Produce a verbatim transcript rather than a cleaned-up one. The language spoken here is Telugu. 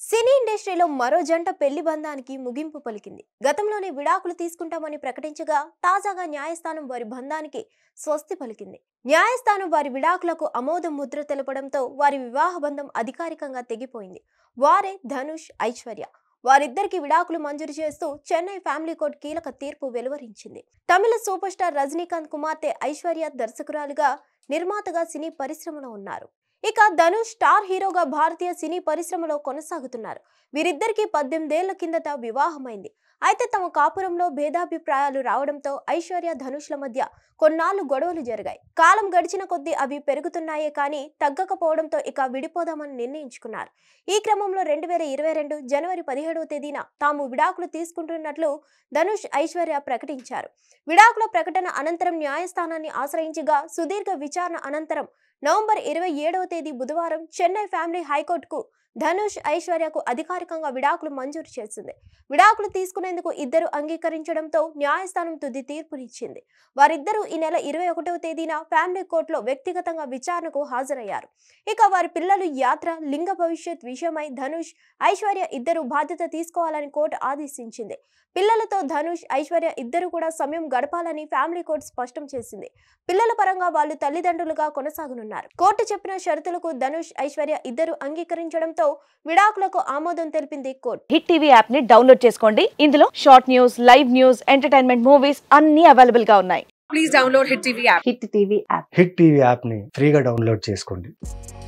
సినీ ఇండస్ట్రీలో మరో జంట పెళ్లి బంధానికి ముగింపు పలికింది. గతంలోనే విడాకులు తీసుకుంటామని ప్రకటించగా తాజాగా న్యాయస్థానం వారి బంధానికి స్వస్తి పలికింది. న్యాయస్థానం వారి విడాకులకు ఆమోద ముద్ర తెలపడంతో వారి వివాహ బంధం అధికారికంగా తెగిపోయింది. వారే ధనుష్, ఐశ్వర్య. వారిద్దరికి విడాకులు మంజూరు చేస్తూ చెన్నై ఫ్యామిలీ కోర్టు కీలక తీర్పు వెలువరించింది. తమిళ సూపర్ స్టార్ రజనీకాంత్ కుమార్తె ఐశ్వర్య దర్శకురాలుగా, నిర్మాతగా సినీ పరిశ్రమలో ఉన్నారు. ఇక ధనుష్ స్టార్ హీరోగా భారతీయ సినీ పరిశ్రమలో కొనసాగుతున్నారు. వీరిద్దరికీ పద్దెనిమిదేళ్ల కిందట వివాహమైంది. అయితే తమ కాపురంలో భేదాభిప్రాయాలు రావడంతో ఐశ్వర్య ధనుష్ల మధ్య కొన్నాళ్లు గొడవలు జరిగాయి. కాలం గడిచిన కొద్దీ అవి పెరుగుతున్నాయే కానీ తగ్గకపోవడంతో ఇక విడిపోదామని నిర్ణయించుకున్నారు. ఈ క్రమంలో రెండు వేల ఇరవై రెండు జనవరి పదిహేడవ తేదీన తాము విడాకులు తీసుకుంటున్నట్లు ధనుష్, ఐశ్వర్య ప్రకటించారు. విడాకుల ప్రకటన అనంతరం న్యాయస్థానాన్ని ఆశ్రయించగా సుదీర్ఘ విచారణ అనంతరం నవంబర్ ఇరవై ఏడవ తేదీ బుధవారం చెన్నై ఫ్యామిలీ హైకోర్టుకు ధనుష్, ఐశ్వర్యకు అధికారికంగా విడాకులు మంజూరు చేసింది. విడాకులు తీసుకునేందుకు ఇద్దరు అంగీకరించడంతో న్యాయస్థానం తుది తీర్పునిచ్చింది. వారిద్దరూ ఈ నెల ఇరవై ఒకటవ తేదీన ఫ్యామిలీ కోర్టులో వ్యక్తిగతంగా విచారణకు హాజరయ్యారు. ఇక వారి పిల్లలు యాత్ర, లింగ భవిష్యత్ విషయమై ధనుష్, ఐశ్వర్య ఇద్దరు బాధ్యత తీసుకోవాలని కోర్టు ఆదేశించింది. పిల్లలతో ధనుష్, ఐశ్వర్య ఇద్దరు కూడా సమయం గడపాలని ఫ్యామిలీ కోర్టు స్పష్టం చేసింది. పిల్లల పరంగా వాళ్ళు తల్లిదండ్రులుగా కొనసాగనున్నారు. కోర్టు చెప్పిన షరతులకు ధనుష్, ఐశ్వర్య ఇద్దరు అంగీకరించడంతో విడాకులకు ఆమోదం తెలిపింది కోర్టు. హిట్ టీవీ యాప్ ని డౌన్లోడ్ చేసుకోండి. ఇందులో short news, live news, entertainment movies అన్ని అవైలబుల్ గా ఉన్నాయి. Please download Hit T V app. Hit TV app hit TV app ని ఫ్రీగా డౌన్లోడ్ చేసుకోండి.